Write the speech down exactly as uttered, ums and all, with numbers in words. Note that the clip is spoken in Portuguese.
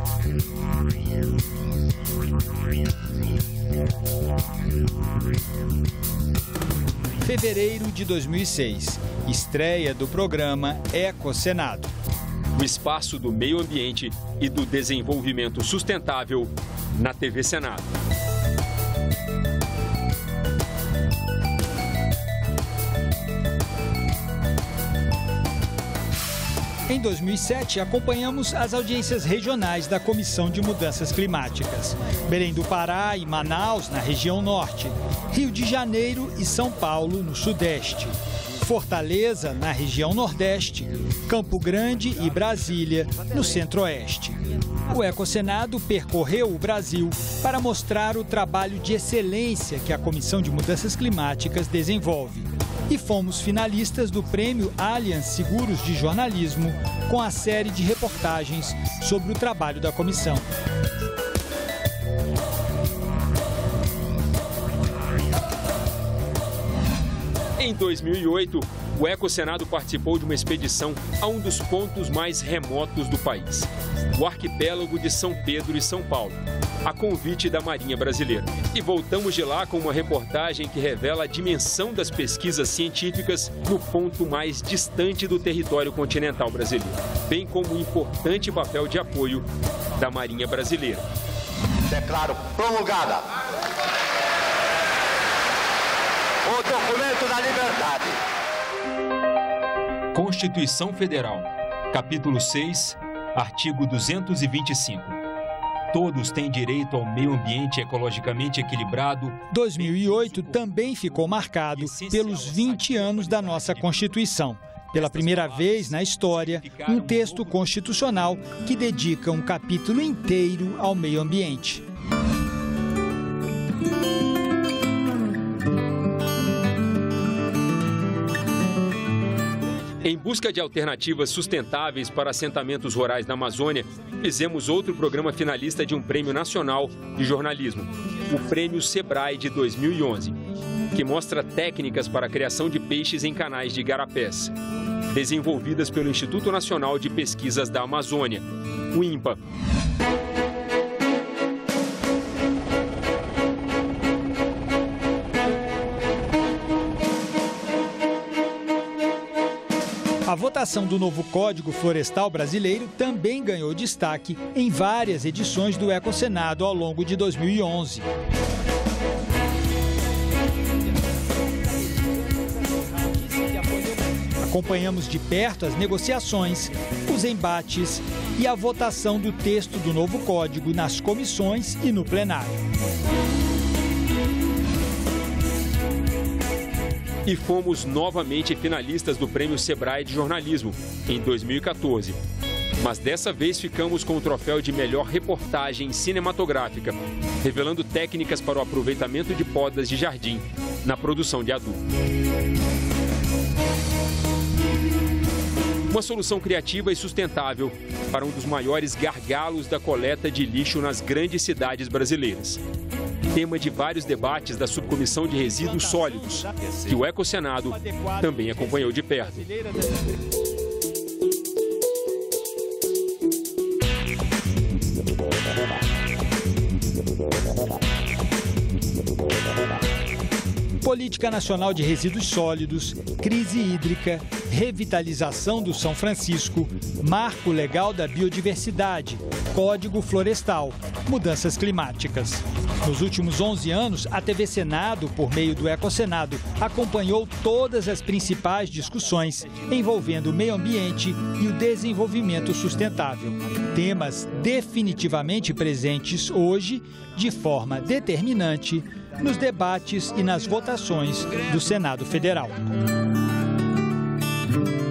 Fevereiro de dois mil e seis, estreia do programa Ecosenado. O espaço do meio ambiente e do desenvolvimento sustentável na T V Senado. Em dois mil e sete, acompanhamos as audiências regionais da Comissão de Mudanças Climáticas. Belém do Pará e Manaus, na região norte. Rio de Janeiro e São Paulo, no sudeste. Fortaleza, na região nordeste. Campo Grande e Brasília, no centro-oeste. O Ecosenado percorreu o Brasil para mostrar o trabalho de excelência que a Comissão de Mudanças Climáticas desenvolve. E fomos finalistas do Prêmio Allianz Seguros de Jornalismo com a série de reportagens sobre o trabalho da comissão. Em dois mil e oito, o Ecosenado participou de uma expedição a um dos pontos mais remotos do país, o arquipélago de São Pedro e São Paulo, a convite da Marinha Brasileira. E voltamos de lá com uma reportagem que revela a dimensão das pesquisas científicas no ponto mais distante do território continental brasileiro, bem como o importante papel de apoio da Marinha Brasileira. Declaro promulgada o documento da liberdade. Constituição Federal, capítulo seis, artigo duzentos e vinte e cinco. Todos têm direito ao meio ambiente ecologicamente equilibrado. dois mil e oito também ficou marcado pelos vinte anos da nossa Constituição. Pela primeira vez na história, um texto constitucional que dedica um capítulo inteiro ao meio ambiente. Em busca de alternativas sustentáveis para assentamentos rurais na Amazônia, fizemos outro programa finalista de um prêmio nacional de jornalismo, o Prêmio Sebrae de dois mil e onze, que mostra técnicas para a criação de peixes em canais de igarapés, desenvolvidas pelo Instituto Nacional de Pesquisas da Amazônia, o INPA. A votação do novo Código Florestal Brasileiro também ganhou destaque em várias edições do Ecosenado ao longo de dois mil e onze. Acompanhamos de perto as negociações, os embates e a votação do texto do novo Código nas comissões e no plenário. E fomos novamente finalistas do Prêmio Sebrae de Jornalismo, em dois mil e quatorze. Mas dessa vez ficamos com o troféu de melhor reportagem cinematográfica, revelando técnicas para o aproveitamento de podas de jardim na produção de adubo. Uma solução criativa e sustentável para um dos maiores gargalos da coleta de lixo nas grandes cidades brasileiras. Tema de vários debates da Subcomissão de Resíduos Sólidos, que o Ecosenado também acompanhou de perto. Política Nacional de Resíduos Sólidos, crise hídrica, revitalização do São Francisco, marco legal da biodiversidade, Código Florestal, mudanças climáticas. Nos últimos onze anos, a T V Senado, por meio do Ecosenado, acompanhou todas as principais discussões envolvendo o meio ambiente e o desenvolvimento sustentável. Temas definitivamente presentes hoje, de forma determinante, nos debates e nas votações do Senado Federal.